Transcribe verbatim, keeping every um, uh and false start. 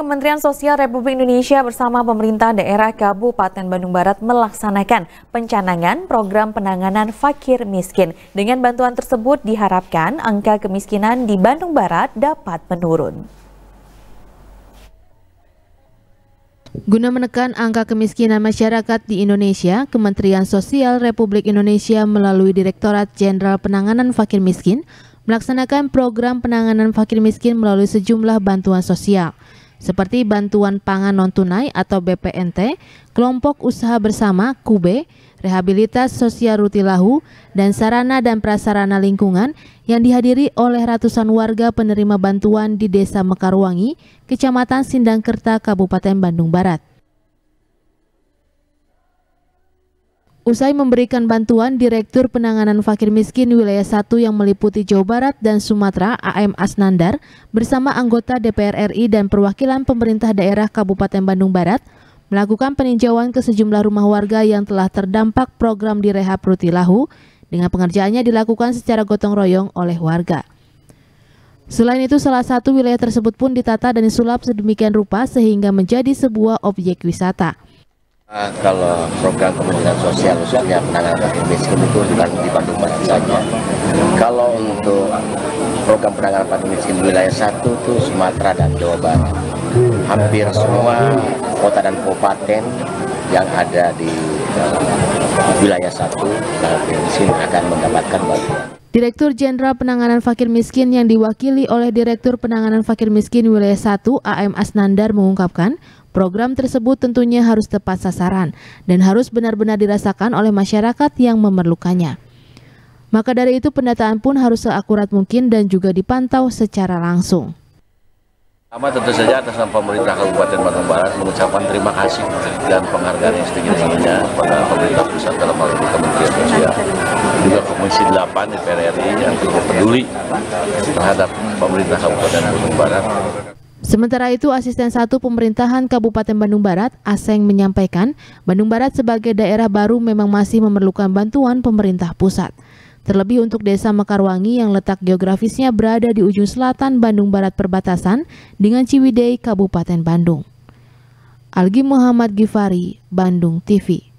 Kementerian Sosial Republik Indonesia bersama pemerintah daerah Kabupaten Bandung Barat melaksanakan pencanangan program penanganan fakir miskin. Dengan bantuan tersebut diharapkan angka kemiskinan di Bandung Barat dapat menurun. Guna menekan angka kemiskinan masyarakat di Indonesia, Kementerian Sosial Republik Indonesia melalui Direktorat Jenderal Penanganan Fakir Miskin melaksanakan program penanganan fakir miskin melalui sejumlah bantuan sosial, seperti bantuan pangan non-tunai atau B P N T, kelompok usaha bersama K U B, rehabilitas sosial Rutilahu, dan sarana dan prasarana lingkungan yang dihadiri oleh ratusan warga penerima bantuan di Desa Mekarwangi, Kecamatan Sindangkerta, Kabupaten Bandung Barat. Usai memberikan bantuan, Direktur Penanganan Fakir Miskin Wilayah satu yang meliputi Jawa Barat dan Sumatera, A M Asnandar, bersama anggota D P R R I dan perwakilan pemerintah daerah Kabupaten Bandung Barat, melakukan peninjauan ke sejumlah rumah warga yang telah terdampak program direhab Rutilahu, dengan pengerjaannya dilakukan secara gotong royong oleh warga. Selain itu, salah satu wilayah tersebut pun ditata dan disulap sedemikian rupa sehingga menjadi sebuah objek wisata. Uh, kalau program Kementerian Sosial khususnya penanganan fakir miskin itu bukan di Bandung Barat saja. Kalau untuk program penanganan fakir miskin di wilayah satu itu Sumatera dan Jawa Barat, hampir semua kota dan kabupaten yang ada di uh, wilayah satu fakir miskin akan mendapatkan bantuan. Direktur Jenderal Penanganan Fakir Miskin yang diwakili oleh Direktur Penanganan Fakir Miskin Wilayah satu A M Asnandar mengungkapkan, program tersebut tentunya harus tepat sasaran dan harus benar-benar dirasakan oleh masyarakat yang memerlukannya. Maka dari itu pendataan pun harus seakurat mungkin dan juga dipantau secara langsung. Pertama tentu saja atas nama pemerintah Kabupaten Bandung Barat mengucapkan terima kasih dan penghargaan yang setinggi-tingginya kepada pemerintah pusat dalam hal ini Kementerian Sosial, juga Komisi delapan D P R R I yang cukup peduli terhadap pemerintah Kabupaten Bandung Barat. Sementara itu, Asisten satu Pemerintahan Kabupaten Bandung Barat, Aseng, menyampaikan Bandung Barat sebagai daerah baru memang masih memerlukan bantuan pemerintah pusat. Terlebih untuk Desa Mekarwangi yang letak geografisnya berada di ujung selatan Bandung Barat perbatasan dengan Ciwidey, Kabupaten Bandung. Algi Muhammad Gifari, Bandung T V.